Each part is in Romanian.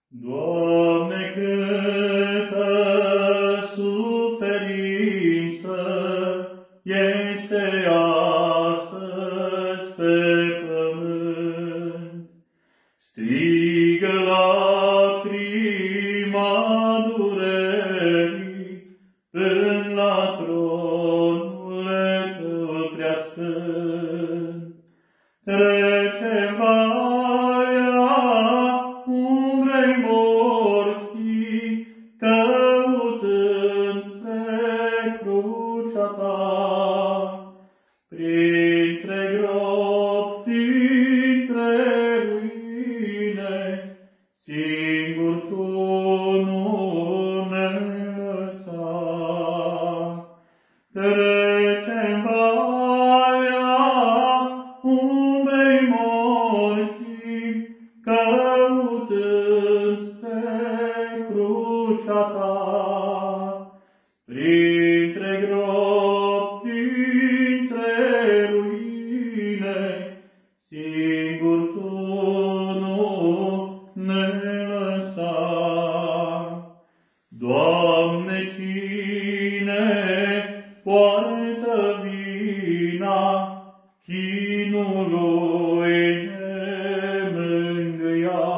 Doamne, câtă suferință este astăzi pe pământ. Strigă lacrima durerii până la tronul Tău preasfânt. Trece valea umbrei morții, căutând spre crucea Ta. Printre gropi, printre ruine, singur Tu nu ne lăsa. Trece valea umbrei morții, căutând spre crucea Ta. Printre gropi, printre ruine, singur Tu nu ne lăsa. Doamne, cine poartă vina chinului nemângâia?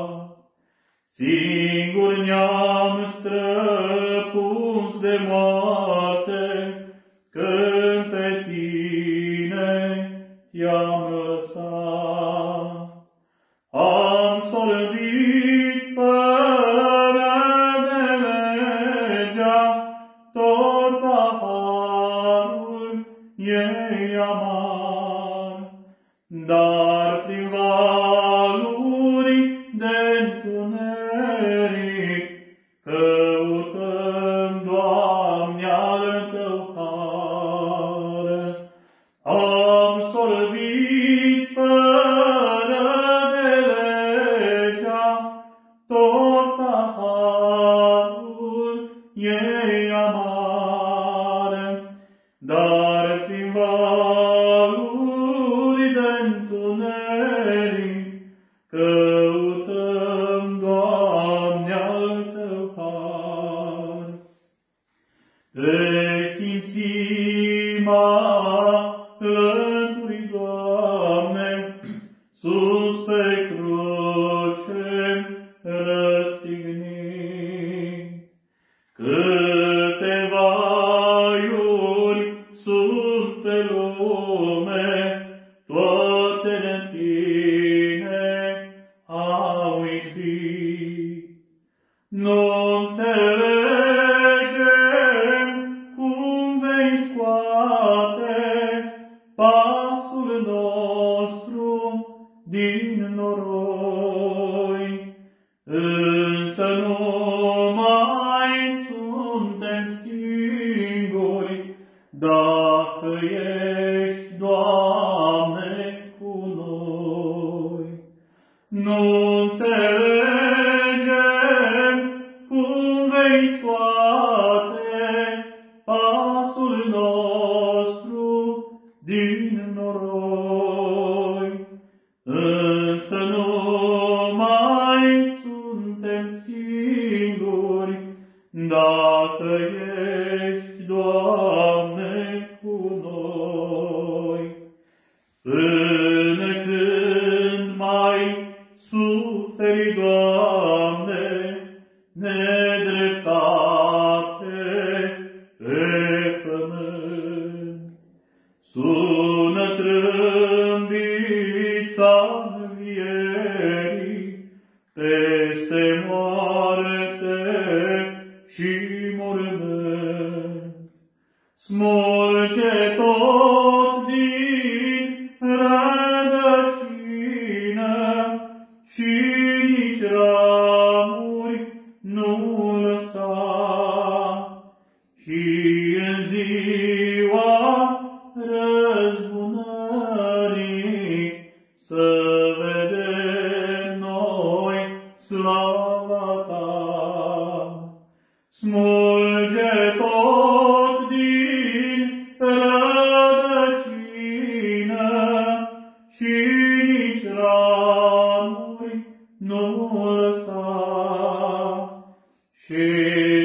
Singur ne-am străpuns de moarte, când pe Tine Te-am lăsat. Am sorbit fără de legea tot paharul ei amar, dar prin valuri de-ntuneric căutăm, Doamne, al Tău har. Am sorbit fără de legea tot paharul ei amar, dar prin valuri de-ntuneric căutăm, Doamne, al Tău har. Te simțim alături, Doamne, sus pe cruce răstignit. Câte vaiuri sunt pe lume, toate de Tine au izbit. Nu înțelegem cum vei scoate pasul nostru din noroi, însă nu mai suntem singuri, dacă ești, Doamne, cu noi. Nu înțelegem cum vei scoate pasul nostru din noroi, însă nu mai suntem singuri, dacă ești, Doamne, cu noi. Până când mai suferi, Doamne, nedreptate pe pământ, sună trâmbița învierii peste moarte și mormânt. Smulge tot din rădăcină și nici ramuri nu lăsa. Și în ziua răzbunării să vedem noi slava Ta. Smulge tot din rădăcină și nici ramuri nu sa și